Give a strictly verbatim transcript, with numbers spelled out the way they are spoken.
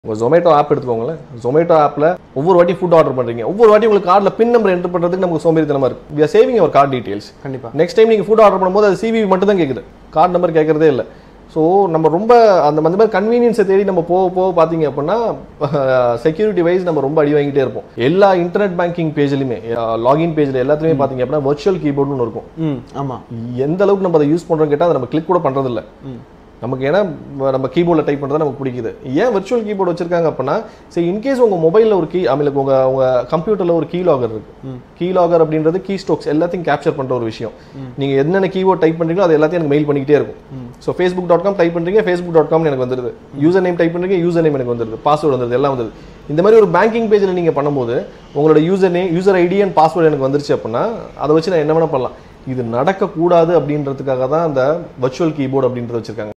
Zomato app எடுத்துக்கோங்களேன். Zomato appல ஒவ்வொரு வாட்டி ஃபுட் ஆர்டர் பண்றீங்க. ஒவ்வொரு வாட்டி உங்களுக்கு கார்டுல பின் நம்பர் என்டர் பண்றதுக்கு நமக்கு சோம்பேறித்தனமா இருக்கு. We are saving your card details. கண்டிப்பா. நெக்ஸ்ட் டைம் நீங்க ஃபுட் ஆர்டர் பண்ணும்போது அது C V V மட்டும் தான் கேக்குது. கார்டு நம்பர் கேக்குறதே இல்ல. ஸோ நம்ம ரொம்ப அந்த மாதிரி கன்வீனியன்ஸை தேடி நம்ம போக போக பார்த்தீங்க அப்படின்னா செக்யூரிட்டி வைஸ் நம்ம ரொம்ப அடி வாங்கிட்டே இருப்போம். எல்லா இன்டர்நெட் பேங்கிங் பேஜ்லையுமே லாகின் பேஜில் எல்லாத்துலேயுமே பார்த்தீங்க அப்படின்னா வர்ச்சுவல் கீபோர்டுன்னு ஒன்று இருக்கும். ஆமாம். எந்த அளவுக்கு நம்ம அதை யூஸ் பண்ணுறோம் கேட்டால் அதை நம்ம கிளிக் கூட பண்ணுறதில்ல. நமக்கு ஏன்னா நம்ம கீபோர்டில் டைப் பண்ணுறது நமக்கு பிடிக்குது. ஏன் வர்ச்சுவல் கீபோர்டு வச்சிருக்காங்க அப்படின்னா சரி இன்கேஸ் உங்கள் மொபைலில் ஒரு கீ அமில உங்கள் உங்கள் கம்ப்யூட்டரில் ஒரு கீ லாகர் இருக்கு. கீ லாகர் அப்படின்றது கீ ஸ்ட்ரோக்ஸ் எல்லாத்தையும் கேப்சர் பண்ணுற ஒரு விஷயம். நீங்கள் என்னென்ன கீபோர்ட் டைப் பண்ணுறீங்களோ அது எல்லாத்தையும் எனக்கு மெயில் பண்ணிக்கிட்டே இருக்கும். So Facebook dot com type பண்ணுறீங்க ஃபேஸ்புக் டாட் காம்னு எனக்கு வந்துடுது. யூசர் நேம் டைப் பண்ணுறீங்க யூசர் நேம் எனக்கு வந்துடுது. பாஸ்வேர்டு வந்துடுது எல்லாம் வந்துடுது. இந்த மாதிரி ஒரு பேங்கிங் பேஜில் நீங்கள் பண்ணும்போது உங்களோட user name user ID and password எனக்கு வந்துருச்சு அப்படின்னா அதை வச்சு நான் என்ன வேணால் பண்ணலாம். இது நடக்கக்கூடாது அப்படின்றதுக்காக தான் அந்த வர்ச்சுவல் கீபோர்டு அப்படின்றத வச்சிருக்காங்க.